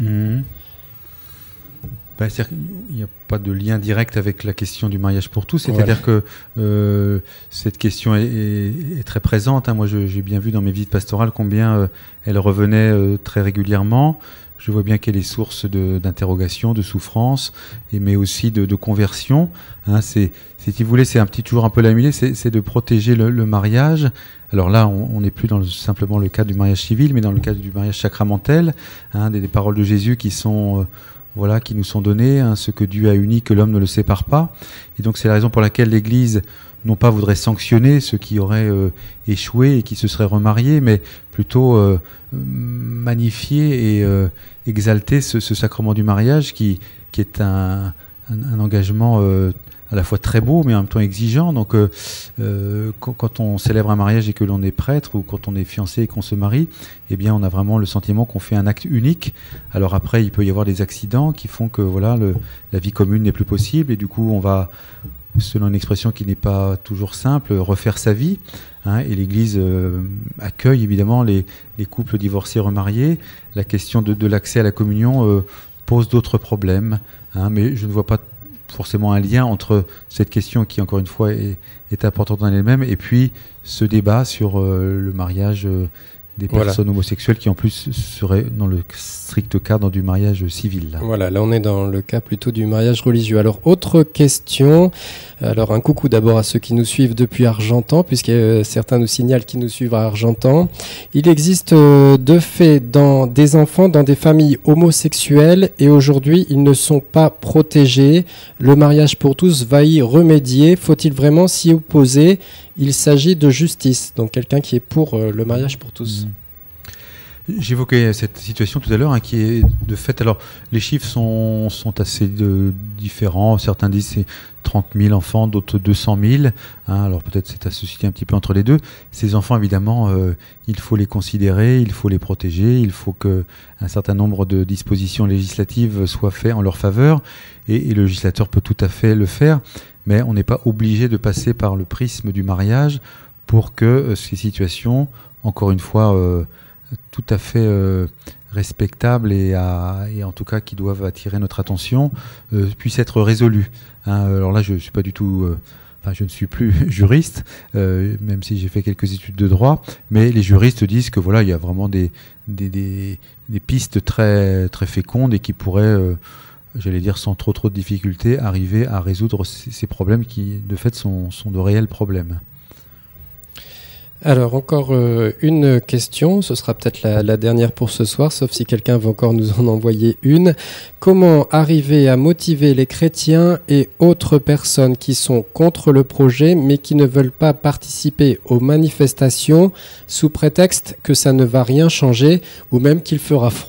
C'est-à-dire qu'il n'y a pas de lien direct avec la question du mariage pour tous, c'est-à-dire que cette question est très présente. Moi, j'ai bien vu dans mes visites pastorales combien elle revenait très régulièrement. Je vois bien qu'elle est source d'interrogation, de souffrance, mais aussi de conversion. Si vous voulez, c'est toujours un peu l'amulé, c'est de protéger le mariage. Alors là, on n'est plus dans simplement le cadre du mariage civil, mais dans le cadre du mariage sacramentel, des paroles de Jésus qui sont qui nous sont données, ce que Dieu a uni, que l'homme ne le sépare pas. Et donc c'est la raison pour laquelle l'Église non pas voudrait sanctionner ceux qui auraient échoué et qui se seraient remariés, mais plutôt magnifier et exalter ce sacrement du mariage qui est un engagement à la fois très beau mais en même temps exigeant. Donc quand on célèbre un mariage et que l'on est prêtre ou quand on est fiancé et qu'on se marie, eh bien on a vraiment le sentiment qu'on fait un acte unique. Alors après il peut y avoir des accidents qui font que la vie commune n'est plus possible et du coup on va, selon une expression qui n'est pas toujours simple, refaire sa vie. Et l'Église accueille évidemment les couples divorcés remariés. La question de l'accès à la communion pose d'autres problèmes, mais je ne vois pas forcément un lien entre cette question qui, encore une fois, est importante en elle-même et puis ce débat sur le mariage des personnes homosexuelles qui en plus seraient dans le strict cadre du mariage civil. Là on est dans le cas plutôt du mariage religieux. Alors autre question, alors un coucou d'abord à ceux qui nous suivent depuis Argentan, puisque certains nous signalent qu'ils nous suivent à Argentan. Il existe de fait des enfants dans des familles homosexuelles et aujourd'hui ils ne sont pas protégés. Le mariage pour tous va y remédier. Faut-il vraiment s'y opposer ? Il s'agit de justice, donc quelqu'un qui est pour le mariage pour tous. J'évoquais cette situation tout à l'heure qui est de fait, alors les chiffres sont assez différents, certains disent c'est 30 000 enfants, d'autres 200 000, alors peut-être c'est à se situer un petit peu entre les deux. Ces enfants évidemment, il faut les considérer, il faut les protéger, il faut qu'un certain nombre de dispositions législatives soient faites en leur faveur et le législateur peut tout à fait le faire. Mais on n'est pas obligé de passer par le prisme du mariage pour que ces situations, encore une fois, tout à fait respectables et en tout cas qui doivent attirer notre attention, puissent être résolues. Alors là, je suis pas du tout... je ne suis plus juriste, même si j'ai fait quelques études de droit, mais les juristes disent que il y a vraiment des pistes très, très fécondes et qui pourraient... j'allais dire sans trop de difficultés, arriver à résoudre ces problèmes qui, de fait, sont de réels problèmes. Alors, encore une question, ce sera peut-être la dernière pour ce soir, sauf si quelqu'un veut encore nous en envoyer une. Comment arriver à motiver les chrétiens et autres personnes qui sont contre le projet, mais qui ne veulent pas participer aux manifestations sous prétexte que ça ne va rien changer, ou même qu'il fera froid ?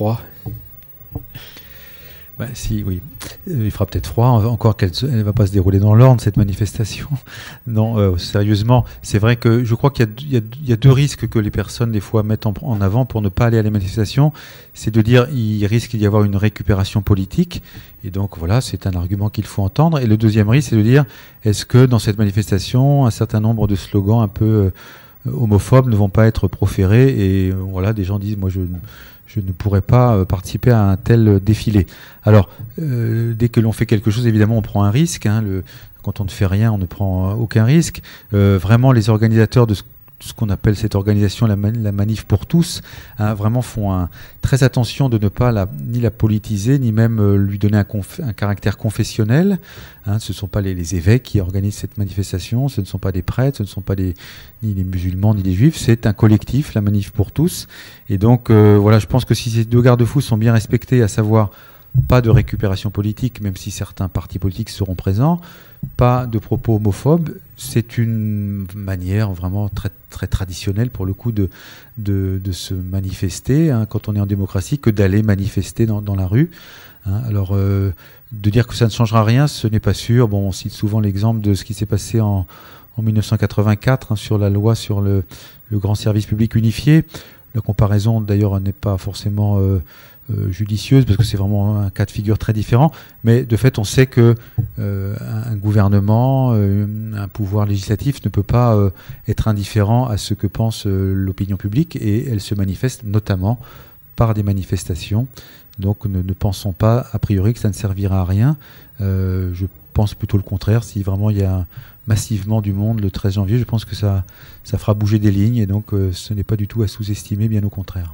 Si, oui. Il fera peut-être froid, encore qu'elle ne va pas se dérouler dans l'Orne, cette manifestation. Non, sérieusement, c'est vrai que je crois qu'il y a deux risques que les personnes, des fois, mettent en avant pour ne pas aller à la manifestation. C'est de dire qu'il risque d'y avoir une récupération politique. Et donc, c'est un argument qu'il faut entendre. Et le deuxième risque, c'est de dire, est-ce que dans cette manifestation, un certain nombre de slogans un peu homophobes ne vont pas être proférées. Et voilà, des gens disent, moi je ne pourrais pas participer à un tel défilé. Alors, dès que l'on fait quelque chose, évidemment, on prend un risque. Quand on ne fait rien, on ne prend aucun risque. Vraiment, les organisateurs de ce qu'on appelle cette organisation, la Manif pour tous, vraiment font très attention de ne pas ni la politiser, ni même lui donner un caractère confessionnel. Ce ne sont pas les évêques qui organisent cette manifestation, ce ne sont pas des prêtres, ce ne sont pas ni les musulmans, ni les juifs, c'est un collectif, la Manif pour tous. Et donc, voilà, je pense que si ces deux garde-fous sont bien respectés, à savoir pas de récupération politique, même si certains partis politiques seront présents, pas de propos homophobes, c'est une manière vraiment très, très traditionnelle pour le coup de se manifester quand on est en démocratie, que d'aller manifester dans la rue. Alors, de dire que ça ne changera rien, ce n'est pas sûr. Bon, on cite souvent l'exemple de ce qui s'est passé en 1984 sur la loi sur le grand service public unifié. La comparaison, d'ailleurs, n'est pas forcément judicieuse, parce que c'est vraiment un cas de figure très différent, mais de fait on sait que un gouvernement, un pouvoir législatif ne peut pas être indifférent à ce que pense l'opinion publique, et elle se manifeste notamment par des manifestations. Donc ne pensons pas a priori que ça ne servira à rien. Je pense plutôt le contraire. Si vraiment il y a massivement du monde le 13 janvier, je pense que ça fera bouger des lignes, et donc ce n'est pas du tout à sous-estimer, bien au contraire.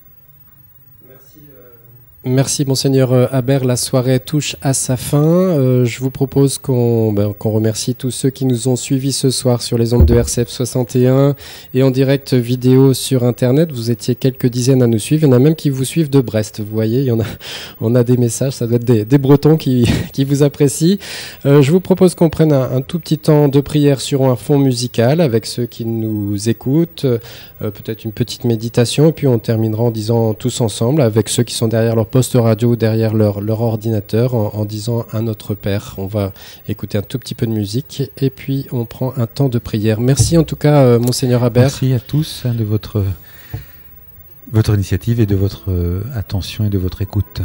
Merci Monseigneur Habert, la soirée touche à sa fin. Je vous propose qu'on remercie tous ceux qui nous ont suivis ce soir sur les ondes de RCF 61 et en direct vidéo sur Internet. Vous étiez quelques dizaines à nous suivre. Il y en a même qui vous suivent de Brest. Vous voyez, on a des messages. Ça doit être des Bretons qui vous apprécient. Je vous propose qu'on prenne un tout petit temps de prière sur un fond musical avec ceux qui nous écoutent. Peut-être une petite méditation, et puis on terminera en disant tous ensemble avec ceux qui sont derrière leur poste radio, derrière leur ordinateur, en disant à notre Père. On va écouter un tout petit peu de musique et puis on prend un temps de prière. Merci en tout cas Monseigneur Habert. Merci à tous de votre initiative et de votre attention et de votre écoute.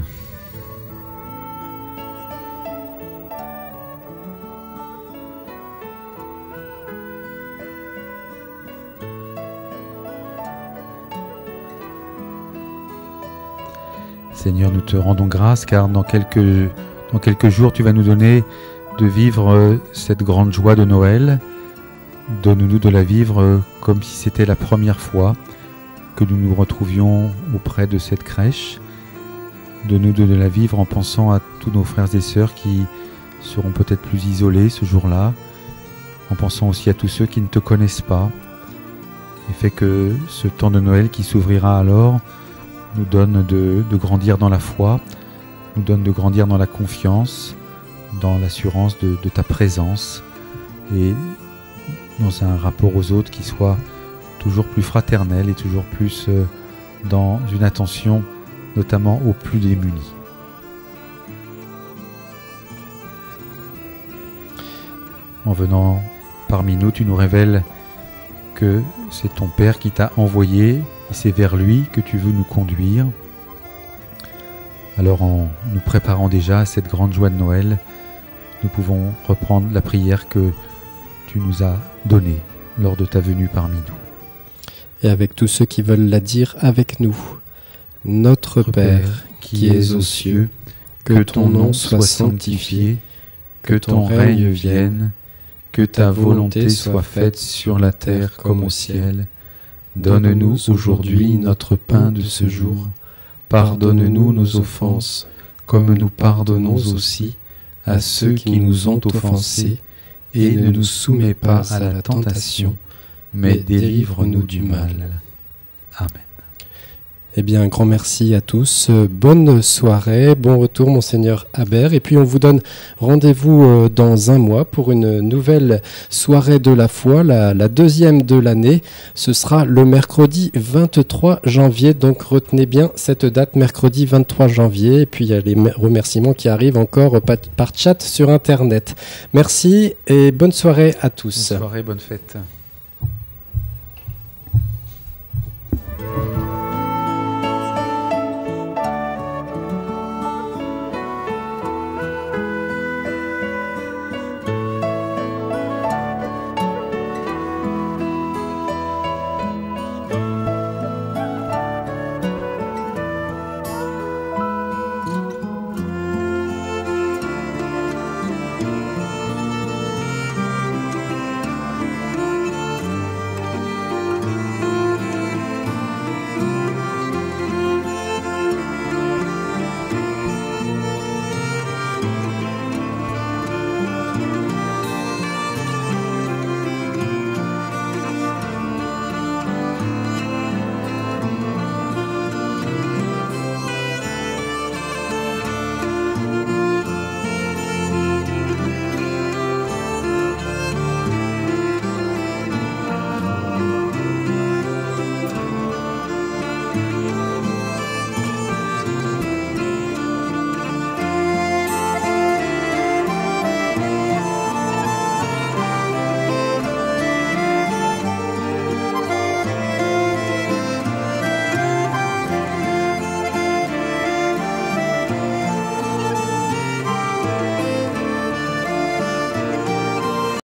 Seigneur, nous te rendons grâce, car dans quelques jours, tu vas nous donner de vivre cette grande joie de Noël. Donne-nous de la vivre comme si c'était la première fois que nous nous retrouvions auprès de cette crèche. Donne-nous de la vivre en pensant à tous nos frères et sœurs qui seront peut-être plus isolés ce jour-là, en pensant aussi à tous ceux qui ne te connaissent pas. Et fais que ce temps de Noël qui s'ouvrira alors nous donne de grandir dans la foi, nous donne de grandir dans la confiance, dans l'assurance de ta présence, et dans un rapport aux autres qui soit toujours plus fraternel et toujours plus dans une attention notamment aux plus démunis. En venant parmi nous, tu nous révèles que c'est ton Père qui t'a envoyé, et c'est vers lui que tu veux nous conduire. Alors en nous préparant déjà à cette grande joie de Noël, nous pouvons reprendre la prière que tu nous as donnée lors de ta venue parmi nous. Et avec tous ceux qui veulent la dire avec nous. Notre Père, qui es aux cieux, que ton nom soit sanctifié, que ton règne vienne, que ta volonté soit faite sur la terre comme au ciel. Donne-nous aujourd'hui notre pain de ce jour. Pardonne-nous nos offenses, comme nous pardonnons aussi à ceux qui nous ont offensés, et ne nous soumets pas à la tentation, mais délivre-nous du mal. Amen. Eh bien, un grand merci à tous. Bonne soirée, bon retour, Monseigneur Habert. Et puis, on vous donne rendez-vous dans un mois pour une nouvelle soirée de la foi, la deuxième de l'année. Ce sera le mercredi 23 janvier. Donc, retenez bien cette date, mercredi 23 janvier. Et puis, il y a les remerciements qui arrivent encore par chat sur Internet. Merci et bonne soirée à tous. Bonne soirée, bonne fête.